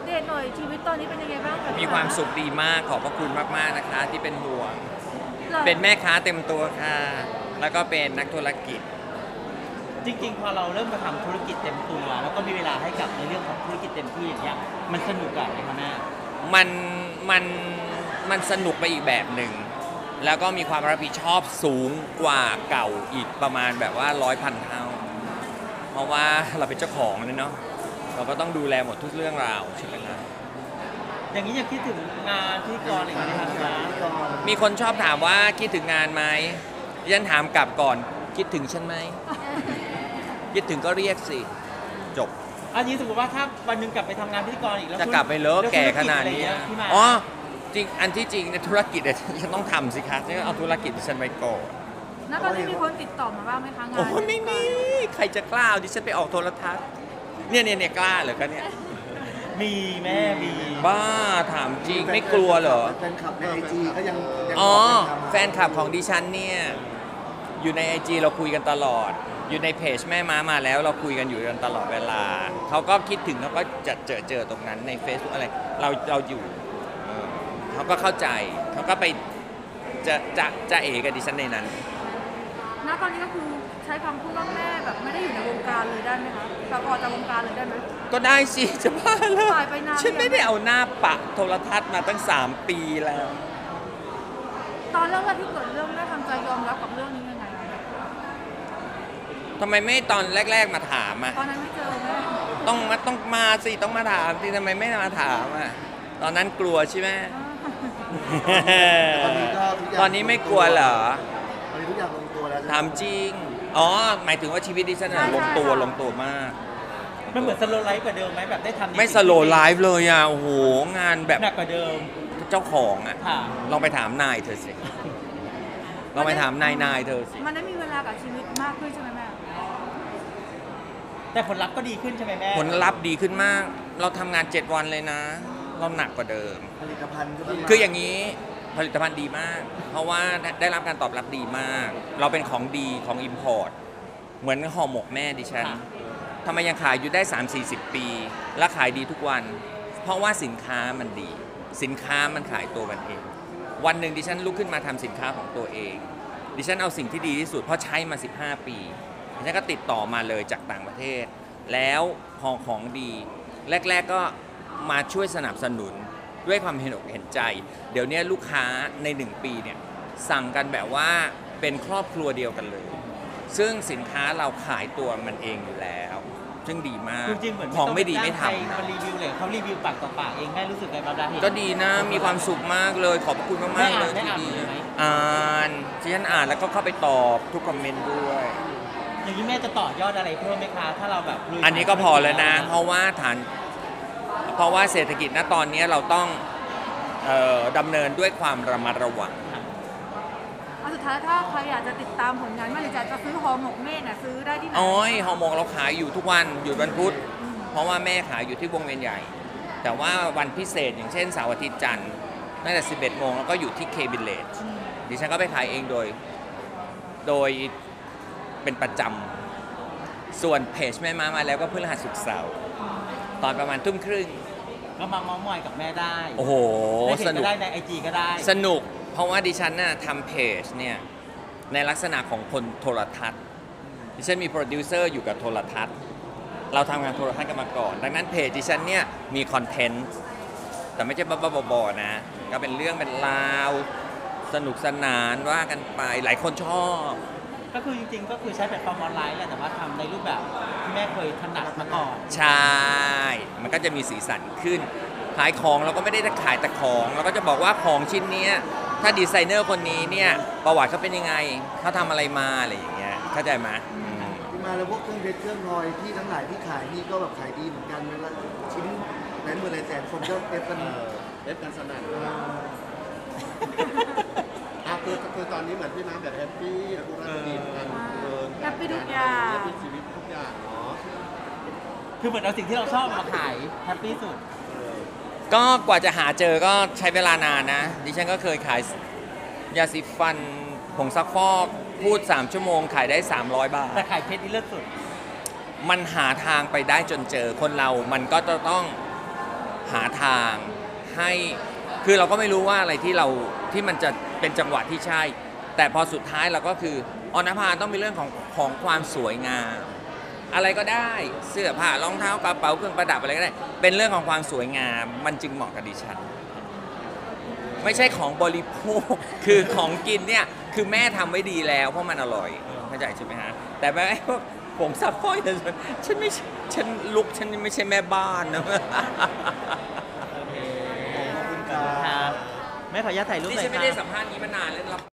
เดตหน่อยชีวิตตอนนี้เป็นยังไงบ้างคะมีความสุขดีมากขอบพระคุณมากๆนะคะที่เป็นห่วงเป็นแม่ค้าเต็มตัวค่ะแล้วก็เป็นนักธุรกิจจริงๆพอเราเริ่มมาทำธุรกิจเต็มตัวแล้วก็มีเวลาให้กับในเรื่องของธุรกิจเต็มที่อย่างเงี้ยมันสนุกอะไหมคะแม่มันมันมันสนุกไปอีกแบบหนึ่งแล้วก็มีความรับผิดชอบสูงกว่าเก่าอีกประมาณแบบว่า100,000 เท่าเพราะว่าเราเป็นเจ้าของเนาะเราก็ต้องดูแลหมดทุกเรื่องราวใช่ไหมครับอย่างนี้อยากคิดถึงงานพิธีกรอะไรอย่างเงี้ยครับมีคนชอบถามว่าคิดถึงงานไหมยันถามกลับก่อนคิดถึงฉันไหมคิดถึงก็เรียกสิจบอันนี้สมมติว่าถ้าวันนึงกลับไปทำงานพิธีกรอีกแล้วจะกลับไปเลิกแก่ขนาดนี้อ๋อจริงอันที่จริงในธุรกิจฉันต้องทำสิคะฉันเอาธุรกิจฉันไปก่อนณตอนนี้มีคนติดต่อมาบ้างไหมคะงานโอ้ไม่มีใครจะกล้าดิฉันไปออกโทรทัศน์เนี่ยกล้าเหรอคะเนี่ยมีแม่มีบ้าถามจริงไม่กลัวเหรอแฟนคลับใน IG เขายังอ๋อแฟนคลับของดิฉันเนี่ยอยู่ใน IG เราคุยกันตลอดอยู่ในเพจแม่ม้ามาแล้วเราคุยกันอยู่กันตลอดเวลาเขาก็คิดถึงเขาก็จะเจอตรงนั้นใน Facebook อะไรเราอยู่เขาก็เข้าใจเขาก็ไปจะเอกับดิฉันในนั้นณตอนนี้ก็คือใช้คำพูดว่าแม่แบบไม่ได้อยู่ในวงการเลยได้ไหมคะแบบออกจากวงการเลยได้ไหมก็ได้สิจะบ้าเลยไปนานฉันไม่ได้เอาหน้าปะโทรทัศน์มาตั้ง3 ปีแล้วตอนเรื่องที่เกิดเรื่องแม่ทำใจยอมรับกับเรื่องนี้ยังไงทำไมไม่ตอนแรกๆมาถามอ่ะตอนนั้นไม่เจอแม่ต้องมาสิต้องมาถามสิทำไมไม่มาถามอ่ะตอนนั้นกลัวใช่ไหมตอนนี้ไม่กลัวเหรอตอนนี้ทุกอย่างลงตัวแล้วถามจริงอ๋อหมายถึงว่าชีวิตดิฉันลงตัวมากมันเหมือนสโลว์ไลฟ์กว่าเดิมไหมแบบได้ทำไม่สโลว์ไลฟ์เลยอ่ะโอ้โหงานแบบหนักกว่าเดิมเจ้าของอ่ะลองไปถามนายเธอสิลองไปถามนายเธอสิมันได้มีเวลากับชีวิตมากขึ้นใช่ไหมแม่แต่ผลลัพธ์ก็ดีขึ้นใช่ไหมแม่ผลลัพธ์ดีขึ้นมากเราทำงาน7 วันเลยนะเราหนักกว่าเดิมผลิตภัณฑ์ก็ดีคืออย่างนี้ผลิตภัณฑ์ดีมากเพราะว่าได้รับการตอบรับดีมากเราเป็นของดีของ import เหมือนห่อหมกแม่ดิฉันทำไมยังขายอยู่ได้ 3-40 ปีและขายดีทุกวันเพราะว่าสินค้ามันดีสินค้ามันขายตัวมันเองวันหนึ่งดิฉันลุกขึ้นมาทำสินค้าของตัวเองดิฉันเอาสิ่งที่ดีที่สุดเพราะใช้มา15 ปีดิฉันก็ติดต่อมาเลยจากต่างประเทศแล้วพอของดีแรกๆก็มาช่วยสนับสนุนด้วยความเห็นอกเห็นใจเดี๋ยวนี้ลูกค้าใน1 ปีเนี่ยสั่งกันแบบว่าเป็นครอบครัวเดียวกันเลยซึ่งสินค้าเราขายตัวมันเองอยู่แล้วซึ่งดีมากของไม่ดีไม่ทำนะรีวิวเลยเขารีวิวปากต่อปากเองแม่รู้สึกไงบ้างได้ก็ดีนะมีความสุขมากเลยขอบคุณมากๆเลยที่ดีอ่านที่ฉันอ่านแล้วก็เข้าไปตอบทุกคอมเมนต์ด้วยอย่างนี้แม่จะต่อยอดอะไรเพิ่มไหมคะถ้าเราแบบอันนี้ก็พอแล้วนะเพราะว่าเศรษฐกิจณตอนนี้เราต้องดำเนินด้วยความระมัดระวังสุดท้ายถ้าใครอยากจะติดตามผลงานแม่หรือจะซื้อห่อหมกแม่น่ะซื้อได้ที่ไหนห่อหมกเราขายอยู่ทุกวันหยุดวันพุธเพราะว่าแม่ขายอยู่ที่วงเวียนใหญ่แต่ว่าวันพิเศษอย่างเช่นเสาร์อาทิตย์จันทร์ตั้งแต่ 11 โมงแล้วก็อยู่ที่เคบิลเลจดิฉันก็ไปขายเองโดยเป็นประจำส่วนเพจแม่มาแล้วก็พฤหัสศุกร์เสาร์ตอนประมาณ 19:30 น. ก็มาเม้าท์มอยกับแม่ได้โอ้โหสนุกได้ใน IG ก็ได้สนุกเพราะว่าดิฉันน่ะทำเพจเนี่ยในลักษณะของคนโทรทัศน์ดิฉันมีโปรดิวเซอร์อยู่กับโทรทัศน์เราทำงานโทรทัศน์กันมาก่อนดังนั้นเพจดิฉันเนี่ยมีคอนเทนต์แต่ไม่ใช่บ้าๆๆนะก็เป็นเรื่องเป็นราวสนุกสนานว่ากันไปหลายคนชอบก็คือจริงๆก็คือใช้แพลตฟอร์มออนไลน์แหละแต่ว่าทำในรูปแบบที่แม่เคยถนัดมาก่อนใช่มันก็จะมีสีสันขึ้นขายของเราก็ไม่ได้ขายแต่ของเราก็จะบอกว่าของชิ้นนี้ถ้าดีไซเนอร์คนนี้เนี่ยประวัติเขาเป็นยังไงเขาทำอะไรมาอะไรอย่างเงี้ยเข้าใจไหมที่มาแล้วพวกเครื่องเพชรเครื่องพลอยที่ทั้งหลายที่ขายนี่ก็แบบขายดีเหมือนกันแล้วชิ้นหลายหมื่นหลายแสนคนก็เอฟกันสนั่นคือตอนนี้เหมือนพี่น้ำแบบแฮปปี้ธุรกิจกันแฮปปี้ทุกอย่างแฮปปี้ชีวิตทุกอย่างเนาะคือเหมือนเอาสิ่งที่เราชอบมาขายแฮปปี้สุดก็กว่าจะหาเจอก็ใช้เวลานานนะดิฉันก็เคยขายยาสีฟันผงซักฟอกพูด3 ชั่วโมงขายได้300 บาทแต่ขายเพชรนี่เลิศสุดมันหาทางไปได้จนเจอคนเรามันก็จะต้องหาทางให้คือเราก็ไม่รู้ว่าอะไรที่มันจะเป็นจังหวะที่ใช่ แต่พอสุดท้ายเราก็คือออนภาต้องมีเรื่องของความสวยงามอะไรก็ได้เสื้อผ้ารองเท้ากระเป๋าเครื่องประดับอะไรก็ได้เป็นเรื่องของความสวยงามมันจึงเหมาะกับดิฉันไม่ใช่ของบริโภค คือของกินเนี่ยคือแม่ทำไว้ดีแล้วเพราะมันอร่อยเข้าใจใช่ไหมฮะแต่ไม่พวกผงซักฟอกฉันไม่ฉันลุกฉันไม่ใช่แม่บ้านนะโอเคขอบคุณครับครับแม่ขออนุญาตถ่ายรูปหนี่น่อยฉันคไม่รัได้บสัมภาษณ์นี้มานานแล้ว